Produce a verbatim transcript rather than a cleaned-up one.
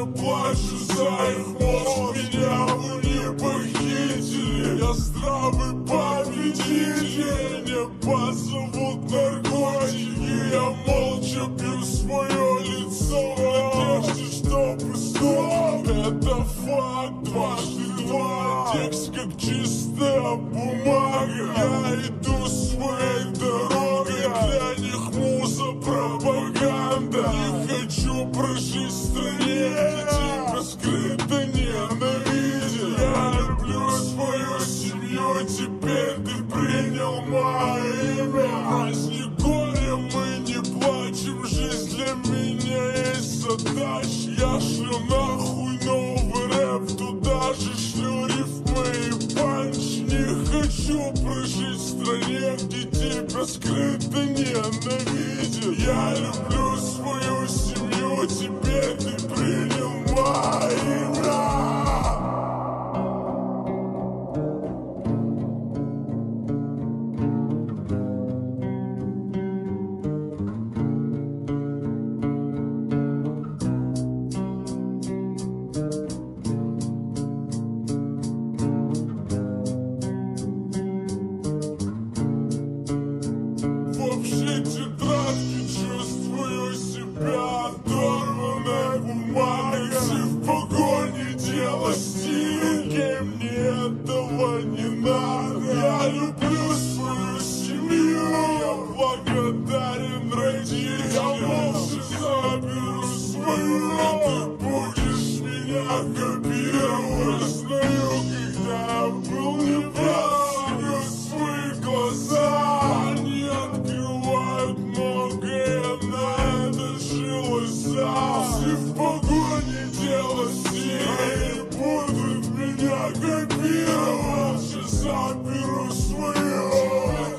сегодня плачу за их мозг. Меня вы не похитили, я здравый победитель. Не позовут наркотики, я молча пью свое лицо в надежде, что стоп. Это факт, дважды два, текст как чистая бумага. Я иду своей дорогой, для них муза пропаганда. Не хочу прожить в стране, где тебя скрыто ненавидят. Я люблю свою семью, теперь ты принял мое имя. Праздник горя, мы не плачем, жизнь для меня есть задача. Я шлю нахуй новый рэп, туда же шлю рифмы и панч. Не хочу прожить в стране, где тебя скрыто ненавидят. Я люблю свою семью, теперь ты принял мое имя. В общей тетрадке чувствую себя оторванной бумагой. Все в погоне, дело стиля, кем мне этого не надо. Я люблю свою семью, я благодарен родителям. Я молча заберу свою, ты будешь меня копировать. Знаю, когда я был неправ, свои глаза, они открывают многое, на это жилось. Все в погоне, дело стиля, будут меня копировать. Сейчас заберу свое.